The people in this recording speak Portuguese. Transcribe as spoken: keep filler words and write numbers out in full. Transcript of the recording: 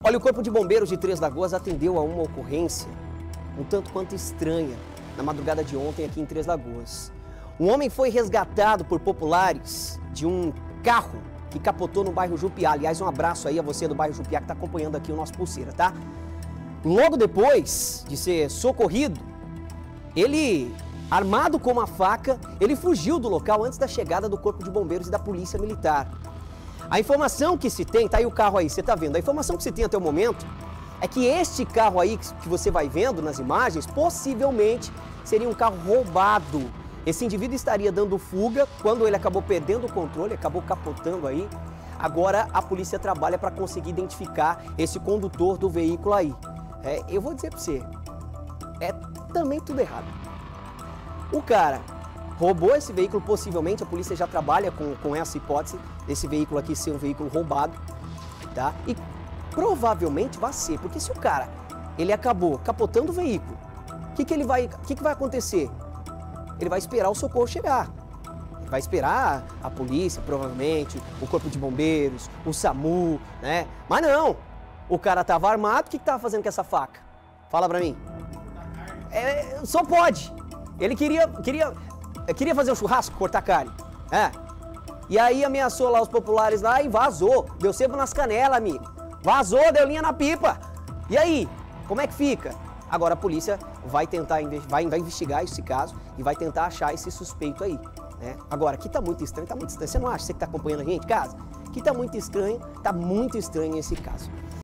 Olha, o Corpo de Bombeiros de Três Lagoas atendeu a uma ocorrência um tanto quanto estranha na madrugada de ontem aqui em Três Lagoas. Um homem foi resgatado por populares de um carro que capotou no bairro Jupiá. Aliás, um abraço aí a você do bairro Jupiá que está acompanhando aqui o nosso Pulseira, tá? Logo depois de ser socorrido, ele, armado com uma faca, ele fugiu do local antes da chegada do Corpo de Bombeiros e da Polícia Militar. A informação que se tem, tá aí o carro aí, você tá vendo, a informação que se tem até o momento é que este carro aí que você vai vendo nas imagens, possivelmente seria um carro roubado. Esse indivíduo estaria dando fuga quando ele acabou perdendo o controle, acabou capotando aí. Agora a polícia trabalha para conseguir identificar esse condutor do veículo aí. É, eu vou dizer para você, é também tudo errado. O cara roubou esse veículo, possivelmente a polícia já trabalha com, com essa hipótese, desse veículo aqui ser um veículo roubado, tá? E provavelmente vai ser, porque se o cara, ele acabou capotando o veículo, o que que ele vai, o que que vai acontecer? Ele vai esperar o socorro chegar. Ele vai esperar a polícia, provavelmente, o Corpo de Bombeiros, o SAMU, né? Mas não, o cara estava armado, o que que estava fazendo com essa faca? Fala pra mim. É, só pode. Ele queria, queria, queria fazer um churrasco, cortar carne. É. E aí ameaçou lá os populares lá e vazou. Deu sebo nas canelas, amigo. Vazou, deu linha na pipa. E aí, como é que fica? Agora a polícia vai tentar, vai, vai investigar esse caso e vai tentar achar esse suspeito aí, né? Agora, aqui tá muito estranho, tá muito estranho. Você não acha, você que tá acompanhando a gente, casa? Aqui tá muito estranho, tá muito estranho esse caso.